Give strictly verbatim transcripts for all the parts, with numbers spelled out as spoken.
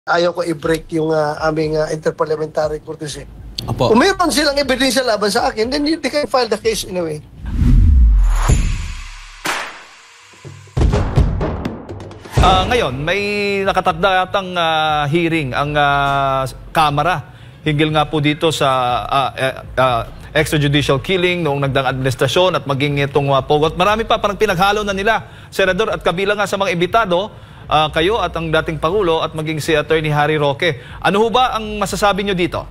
ayaw ko i-break yung uh, aming uh, interparliamentary courtesy. Opo. Kung mayroon silang ebidensya laban sa akin, then they can file the case in a way. Uh, ngayon, may nakatakda yatang uh, hearing ang uh, Kamara hinggil nga po dito sa uh, uh, uh, extrajudicial killing noong nagdaang administrasyon at maging itong uh, pogot. Marami pa, parang pinaghalo na nila, Senador, at kabilang nga sa mga imbitado, uh, kayo at ang dating Pangulo at maging si Attorney Harry Roque. Ano ho ba ang masasabi nyo dito?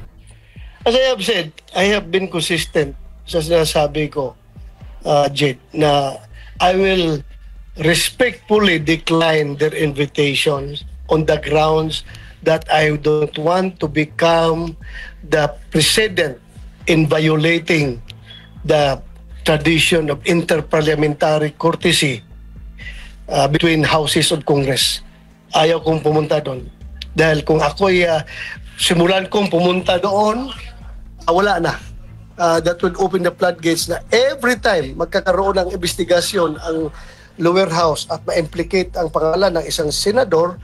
As I have said, I have been consistent sa sinasabi ko, uh, Jed, na I will respectfully decline their invitations on the grounds that I don't want to become the precedent in violating the tradition of interparliamentary courtesy uh, between houses of Congress. Ayaw kong pumunta doon. Dahil kung ako'y uh, simulan kong pumunta doon, uh, wala na. Uh, that would open the floodgates na every time magkakaroon ng investigasyon ang lower house at ma-implicate ang pangalan ng isang senador,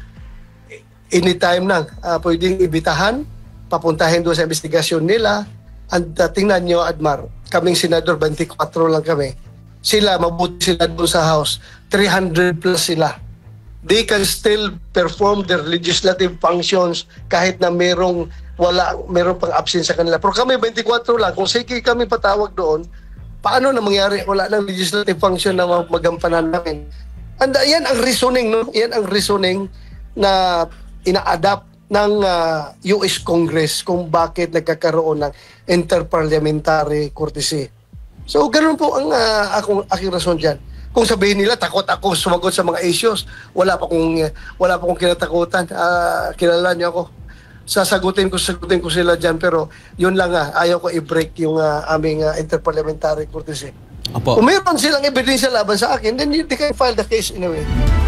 anytime nang uh, pwedeng ibitahan, papuntahin doon sa investigasyon nila. And uh, tingnan nyo, Admar, kaming senador, twenty-four lang kami. Sila, mabuti sila doon sa house, three hundred plus sila. They can still perform their legislative functions kahit na merong, wala, merong pang absence sa kanila. Pero kami, twenty-four lang, kung sige kami patawag doon, paano na mangyari? Wala nang legislative function na magampanan namin. And uh, yan ang reasoning, no? Yan ang reasoning na ina-adapt ng uh, U S Congress kung bakit nagkakaroon ng interparliamentary courtesy. So, ganoon po ang uh, akong, aking rason dyan. Kung sabihin nila, takot ako sumagot sa mga issues, wala pa kong, uh, wala pa kong kinatakutan. Uh, kilala niyo ako. Sasagutin ko, sagutin ko sila dyan, pero yun lang nga, ayaw ko i-break yung uh, aming uh, interparliamentary courtesy. Opo. Kung mayroon silang ebidensya laban sa akin, then they can file the case in a way.